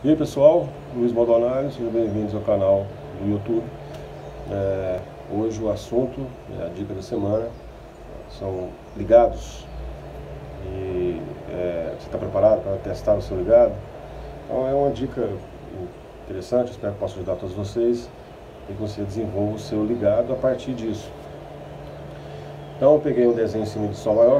E aí pessoal, Luiz Maldonado, sejam bem-vindos ao canal do YouTube. Hoje o assunto, a dica da semana, são ligados. E você está preparado para testar o seu ligado? Então é uma dica interessante, espero que possa ajudar todos vocês e que você desenvolva o seu ligado a partir disso. Então eu peguei um desenho em cima de Sol maior.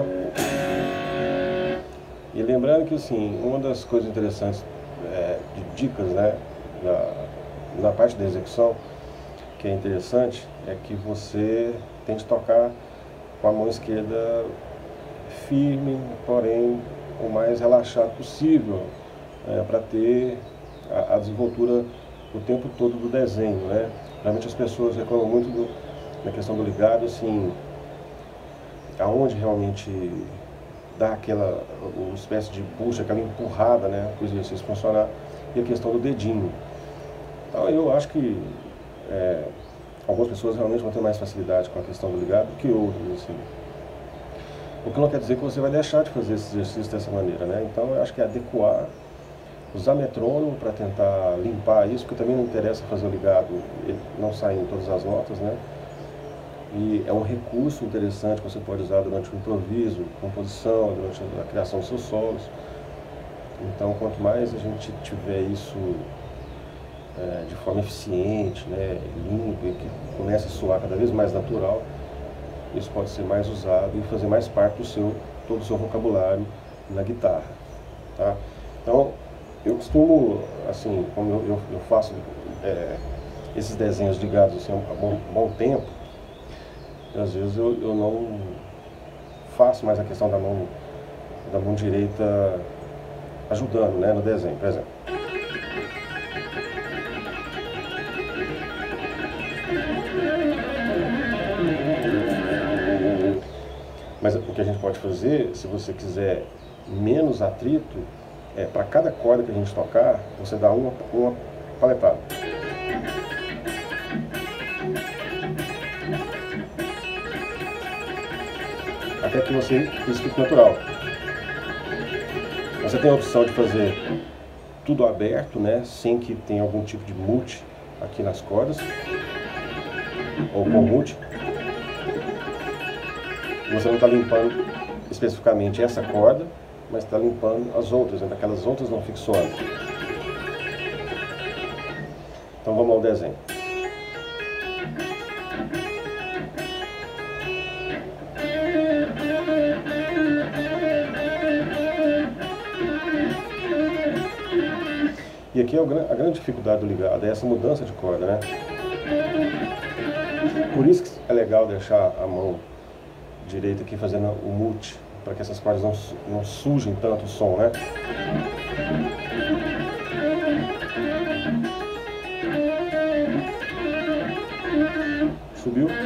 E lembrando que assim, uma das coisas interessantes de dicas, né, na parte da execução, que é interessante, é que você tente tocar com a mão esquerda firme, porém o mais relaxado possível, para ter a desenvoltura o tempo todo do desenho, né? Realmente as pessoas reclamam muito na questão do ligado, assim, aonde realmente dá uma espécie de puxa, aquela empurrada, né, para o exercício funcionar, e a questão do dedinho. Então eu acho que algumas pessoas realmente vão ter mais facilidade com a questão do ligado do que outras, assim. O que não quer dizer que você vai deixar de fazer esse exercício dessa maneira, né? Então eu acho que é adequar, usar metrônomo para tentar limpar isso, porque também não interessa fazer o ligado, ele não sair em todas as notas, né? E é um recurso interessante que você pode usar durante o improviso, composição, durante a criação dos seus solos. Então, quanto mais a gente tiver isso de forma eficiente, né, limpo, e que comece a soar cada vez mais natural, isso pode ser mais usado e fazer mais parte todo o seu vocabulário na guitarra, tá? Então, eu costumo, assim, como eu faço esses desenhos ligados assim, há bom tempo, às vezes eu não faço mais a questão da mão direita ajudando, né, no desenho, por exemplo. Mas o que a gente pode fazer, se você quiser menos atrito, para cada corda que a gente tocar, você dá uma paletada. Até que isso fique natural. Você tem a opção de fazer tudo aberto, né, sem que tenha algum tipo de mute aqui nas cordas, ou com mute. Você não está limpando especificamente essa corda, mas está limpando as outras, né, aquelas outras não fixoando. Então vamos ao desenho. E aqui a grande dificuldade do ligado é essa mudança de corda, né? Por isso que é legal deixar a mão direita aqui fazendo o mute, para que essas cordas não sujem tanto o som, né? Subiu.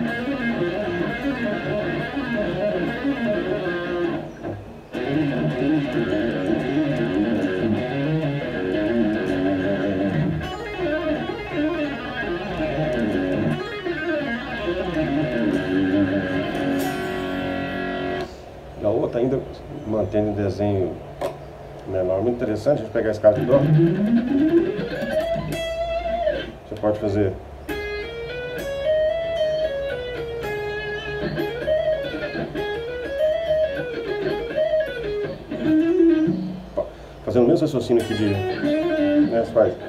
A outra ainda mantendo o desenho menor. Muito interessante a gente pegar esse caso de dó. Você pode fazer fazendo o mesmo raciocínio aqui né, você faz.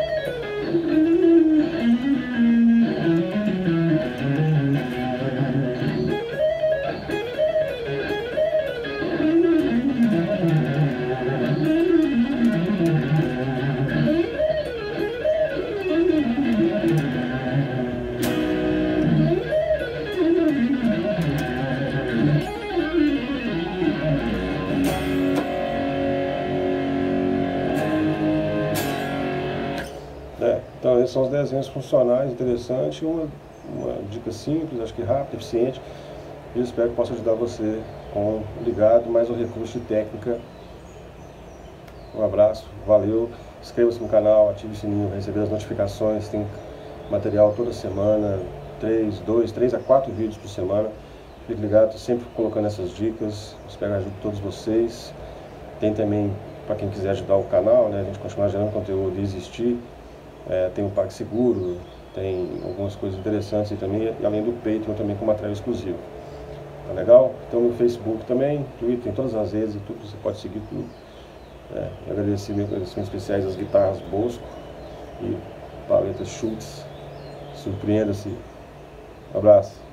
Então esses são os desenhos funcionais interessantes, uma dica simples, acho que rápida, eficiente, e eu espero que possa ajudar você com o ligado, mais um recurso de técnica. Um abraço, valeu, inscreva-se no canal, ative o sininho para receber as notificações, tem material toda semana, 3 a 4 vídeos por semana, fique ligado, estou sempre colocando essas dicas, espero que ajude todos vocês. Tem também para quem quiser ajudar o canal, né, a gente continuar gerando conteúdo e existir. Tem o PagSeguro, tem algumas coisas interessantes aí também, e além do Patreon também com material exclusivo. Tá legal? Então no Facebook também, Twitter, em todas as redes e tudo, você pode seguir tudo. Agradecimentos especiais às guitarras Bosco e paletas Schultz. Surpreenda-se. Um abraço.